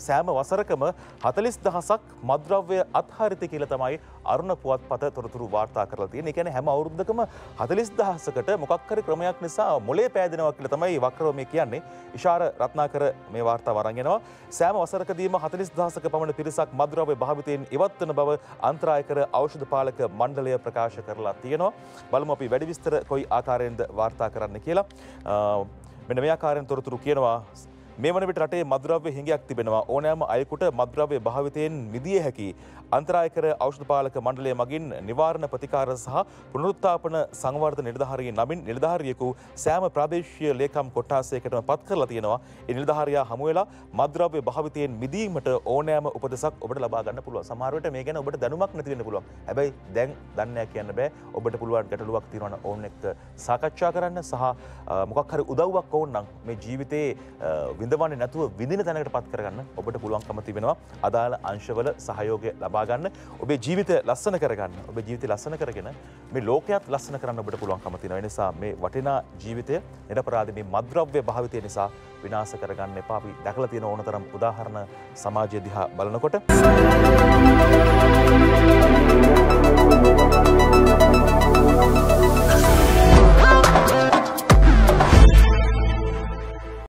සෑම වසරකම 40000ක් මත්ද්‍රව්‍ය අත්හරිත කියලා තමයි අරුණ පුවත්පත තොරතුරු වාර්තා කරලා තියෙන්නේ. ඒ කියන්නේ හැම අවුරුද්දකම 40000කට මොකක් හරි ක්‍රමයක් නිසා මොලේ පෑදෙනවා කියලා තමයි වක්‍රව මේ කියන්නේ. ඉෂාර රත්නාකර මේ වාර්තාව අරන් එනවා. සෑම වසරකදීම 40000ක පමණ පිරිසක් මත්ද්‍රව්‍ය භාවිතයෙන් ඉවත් වන බව අන්තරායකර ඖෂධ පාලක මණ්ඩලය ප්‍රකාශ කරලා තියෙනවා. බලමු අපි වැඩි විස්තර කොයි ආකාරයෙන්ද වාර්තා කරන්න කියලා. මෙන්න මේ ආකාරයෙන් තොරතුරු කියනවා. මේ වන විට රටේ මත්ද්‍රව්‍ය හිඟයක් තිබෙනවා. ඕනෑම අයෙකුට මත්ද්‍රව්‍ය භාවිතයෙන් මිදිය හැකි අන්තරායකර ඖෂධ පාලක මණ්ඩලය මගින් නිවාරණ ප්‍රතිකාර සහ පුනරුත්ථාපන සංවර්ධන නිලධාරියෙකු නමින් නිලධාරියෙකු සෑම ප්‍රාදේශීය ලේකම් කොට්ටාසයකටම පත් කරලා තියෙනවා. ඒ නිලධාරියා හමු වෙලා මත්ද්‍රව්‍ය භාවිතයෙන් මිදීමට ඕනෑම උපදෙසක් ඔබට ලබා ගන්න පුළුවන්. සමහර විට මේ ගැන ඔබට දැනුමක් නැති වෙන්න පුළුවන්. හැබැයි දැන් දන්නේ නැහැ කියන්න බෑ. ඔබට පුළුවන් ගැටලුවක් තියෙනවා නම් ඕන් එක්ක සාකච්ඡා කරන්න සහ මොකක් හරි උදව්වක් ඕන නම් මේ ජීවිතේ විඳවන්නේ නැතුව විඳින තැනකට පත් කරගන්න ඔබට පුළුවන්කම තිබෙනවා. අදාළ අංශවල සහයෝගය ලබා ගන්න. ඔබේ ජීවිතය ලස්සන කරගන්න. ඔබේ ජීවිතය ලස්සන කරගෙන මේ ලෝකයත් ලස්සන කරන්න ඔබට පුළුවන්කම තියෙනවා. ඒ නිසා මේ වටිනා ජීවිතය නිරපරාධ මේ මත්ද්‍රව්‍ය භාවිතය නිසා විනාශ කරගන්න එපා. අපි දැකලා තියෙන ඕනතරම් උදාහරණ සමාජය දිහා බලනකොට